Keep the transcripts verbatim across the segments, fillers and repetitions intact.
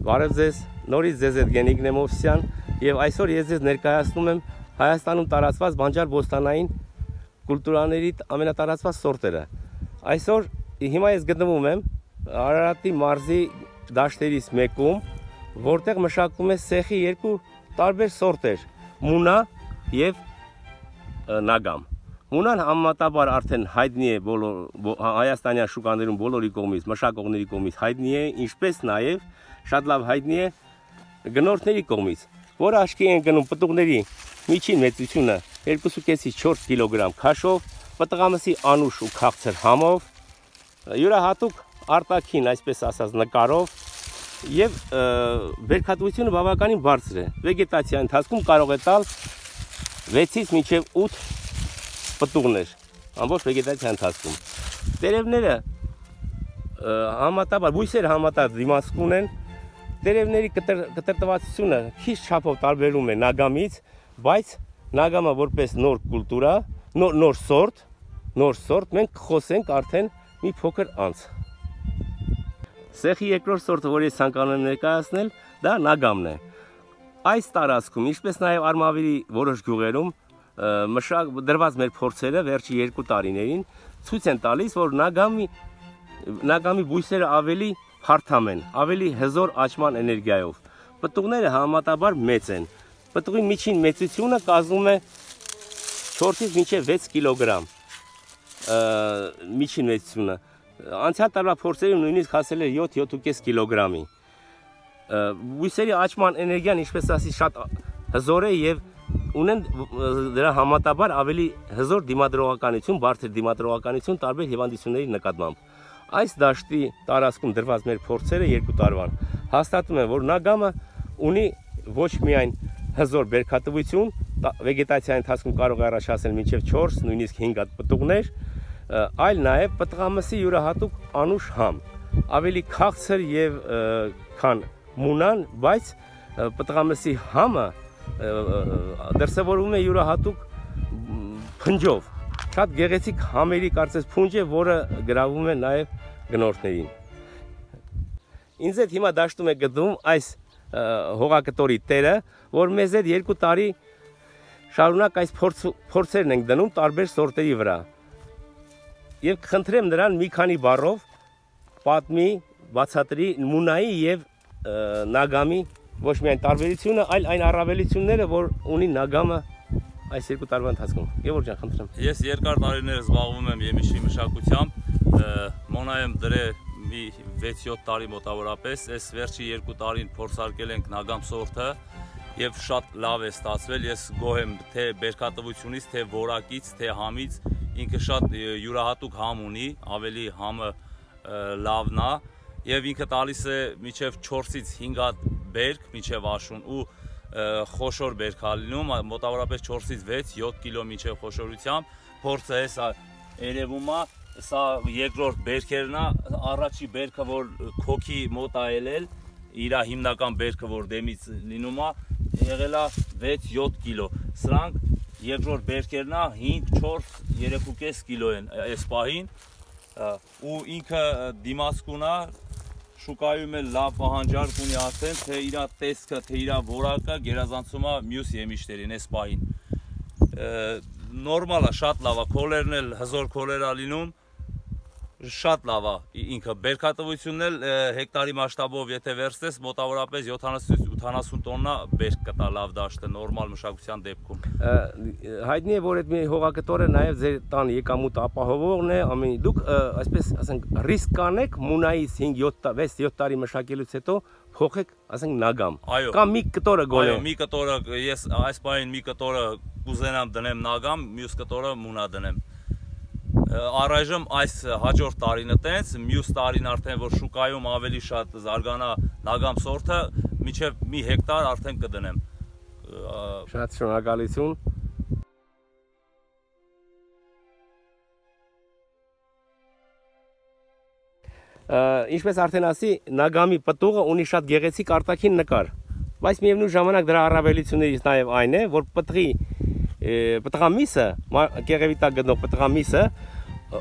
Բարև ձեզ, նորից ձեզ հետ Գենիկ Նեմովսյան եւ այսօր ես ձեզ ներկայացնում եմ Հայաստանում տարածված բանջար բոստանային կուլտուրաների ամենատարածված սորտերը։ Այսօր հիմա ես գտնվում եմ Արարատի մարզի դաշտերից մեկում, որտեղ մշակվում է սեխի երկու տարբեր սորտեր՝ մունա եւ նագամ։ Մունան համեմատաբար արդեն հայտնի է բոլոր հայաստանյան շուկաներում բոլորի կողմից, մշակողների կողմից հայտնի է, ինչպես նաև շատ լավ հայտնի է գնորդների կողմից, որը աչքի են գնում պտուղների միջին մեծությունը երկուից չորս կիլոգրամ քաշով, պտղամսի անուշ ու քաղցր համով, յուրահատուկ արտաքին, այսպես ասած, նկարով եւ բերքատվությունը բավականին բարձր է։ Վեգետացիայի ընթացքում կարող է տալ վեցից մինչև ութ պտուղներ, ամբողջ վեգետացիայի ընթացքում։ Տերևները համատաբար, բույսերը համատաբար դիմացկուն են, տերևների կտրտվածությունը քիչ չափով տարբերում է նագամից, բայց նագամը որպես նոր կուլտուրա, նոր, նոր սորտ, նոր սորտ, մենք խոսենք արդեն մի փոքր անց։ Սեխի երկրորդ սորտը, որ ես ցանկանում եմ ներկայացնել, դա նագամն է։ Այս տարածքում, ինչպես նաև Արմավիրի որոշ գյուղերում, մշակ դրված մեր փորձերը վերջի երկու տարիներին ցույց են տալիս, որ նագամի նագամի բույսերը ավելի հարթամ են, ավելի հզոր աճման էներգիայով։ Պտուղները համեմատաբար մեծ են։ Պտուղի միջին մեծությունը կազմում է չորսից մինչև վեց կիլոգրամ միջին մեծությունը։ Անցյալ տարվա փորձերում նույնիսկ հասել է յոթ յոթ ու կես կիլոգրամի։ Բույսերի աճման էներգիան, ինչպես ասի, շատ հզոր է եւ ունեն դրա համատաբար ավելի հզոր դիմադրողականություն, բարձր դիմադրողականություն տարբեր հիվանդությունների նկատմամբ։ Այս դաշտի տարածքում դրված մեր փորձերը երկու տարվան հաստատում են, որ նագամը ունի ոչ միայն հզոր բերքատվություն, վեգետացիայի ընթացքում կարող է առաջացնել մինչև չորս, նույնիսկ հինգ հատ պտուղներ, այլ նաև պտղամսի յուրահատուկ անուշ համ, ավելի քաղցր եւ քան մունան, բայց պտղամսի համը դրսևորվում է յուրահատուկ փնջով, շատ գեղեցիկ համերի կարծես փունջ է, որը գրավում է նաև գնորդներին։ Ինձ հետ հիմա դաշտում է գտնվում այս հողակտորի տերը, որ մեզ հետ երկու տարի շարունակ այս փորձերն ենք դնում տարբեր սորտերի վրա։ Եվ կխնդրեմ նրան մի քանի բառով պատմի, բացատրի մունայի եւ նագամի ոչ միայն տարբերությունը, այլ այն առավելությունները, որ ունի նագամը այս երկու տարվա ընթացքում։ Գևորգ ջան, խնդրեմ։ Ես երկար տարիներ զբաղվում եմ եմիշի մշակությամբ, մոնայեմ դրե մի վեց յոթ տարի մոտավորապես, այս վերջի երկու տարին փորձարկել ենք նագամ սորտը եւ շատ լավ է ստացվել։ Ես գոհ եմ թե բերքատվությունից, թե որակից, թե համից, ինքը շատ յուրահատուկ համ ունի, ավելի համը լավն է եւ ինքը տալիս է մինչեւ չորսից հինգ հատ բերք մինչեւ աշուն ու խոշոր բերք ալինում, մոտավորապես չորսից վեց յոթ կիլո մինչև խոշորությամբ, փորձը է սա երևում է, սա երկրորդ բերքերն է, առաջի բերքը, որ քոքի մոտ է ելել, իր հիմնական բերքը, որ դեմից լինում է, եղել է վեց յոթ կիլո, սրանք երկրորդ բերքերն է, հինգ, չորս, երեք ու կես կիլո են այս պահին, ու ինքը դիմացկուն է, շուկայում էլ լավ պահանջարկ ունի արդեն, թե իր տեսքը, թե իր որակը գերազանցում է մյուս եմիշներին այս պահին։ Նորմալ է, շատ լավ է, քոլերն էլ հզոր քոլեր է լինում, շատ լավ է ինքը, բերքատվությունն էլ հեկտարի մասշտաբով եթե վերցնես, մոտավորապես յոթանասունից ութանասուն տոննա բերք կտա լավ դաշտը նորմալ մշակության դեպքում։ Հայտնի է, որ այդ մի հողակտորը նաև ձեր տան եկամուտ ապահովողն է, ամեն դուք այսպես ասենք ռիսկ կանեք մունայից հինգ վեց յոթ տարի մշակելուց հետո փոխեք, ասենք նագամ։ Կամ մի կտորը գոնե։ Այո, մի կտորը, ես այս պահին մի կտորը կուզենամ դնեմ նագամ, մյուս կտորը մունա դնեմ։ Առայժմ այս հաջորդ տարին տենց, մյուս տարին արդեն որ շուկայում ավելի շատ զարգանա նագամ սորտը, մինչև մի հեկտար արդեն կդնեմ։ Շատ շնորհակալություն։ Ինչպես արդեն ասի, նագամի պտուղը ունի շատ գեղեցիկ արտաքին նկար, բայց միևնույն ժամանակ դրա առավելություններից նաև այն է, որ պտղի պտղամիսը, կեղևի տակ գտնող պտղամիսը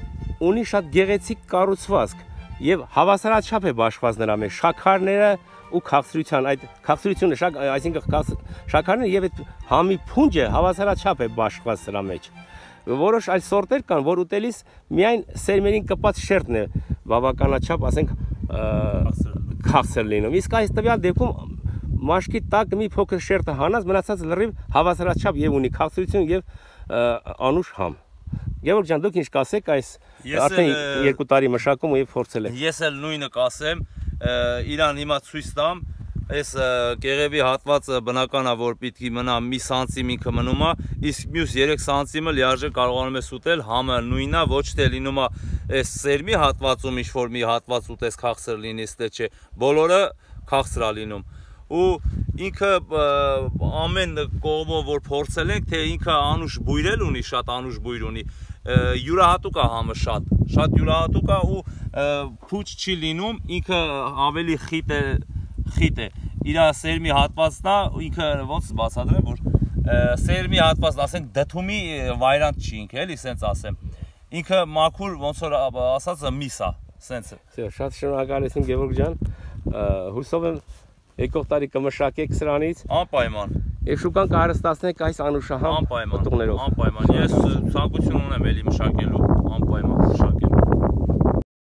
ունի շատ գեղեցիկ կառուցվածք եւ հավասարաչափ է բաշխված նրա մեջ, շաքարները ու քաղցրության այդ քաղցրությունը շակ այսինքն շաքարն եւ այդ համի փունջը հավասարաչափ է բաշխված սրա մեջ։ Որոշ այլ սորտեր կան, որ ուտելիս միայն սերմերին կպած շերտն է բավականաչափ, ասենք, քաղցր լինում։ Իսկ այս տվյալ դեպքում մաշկի տակ մի փոքր շերտը հանած մնացած լրիվ հավասարաչափ եւ ունի քաղցրություն եւ անուշ համ։ Գևորգ ջան, դուք ինչ կասեք այս արդեն երկու տարի մշակում ու եւ փորձել եք։ Ես էլ նույնը կասեմ, իրան հիմա ցույց տամ, այս կեղևի հատվածը բնական է, որ պիտի մնա մի սանտիմ ինքը մնում է, իսկ մյուս երեք սանտիմը լիարժեք կարողանում ես ուտել, համը նույնն է, ոչ թե լինում է այս սերմի հատվածում ինչ-որ մի հատված ուտես քաղցր լինի, թե չէ, բոլորը քաղցր է լինում։ Ու ինքը ամեն կողմով որ փորձել ենք, թե ինքը անուշ բույր էլ ունի, շատ անուշ բույր ունի, յուրահատուկ է համը շատ, շատ յուրահատուկ է ու փուչ չի լինում, ինքը ավելի խիտ է, խիտ է, իր սերմի հատվածն է, ինքը ոնց բացատրեմ, որ սերմի հատվածն, ասենք դդումի վայրանդ չի ինքը, էլի սենց ասեմ, ինքը մաքուր ոնց որ ասածը միս է, սենց է։ Շատ շնորհակալություն Գևորգ ջան, հուսով եմ եկող տարի կմշակեք սրանից անպայման եւ շուկան կհարստացնեք այս անուշահամ պտուղներով։ Անպայման, ես ցանկություն ունեմ էլի մշակելու, անպայման մշակեմ։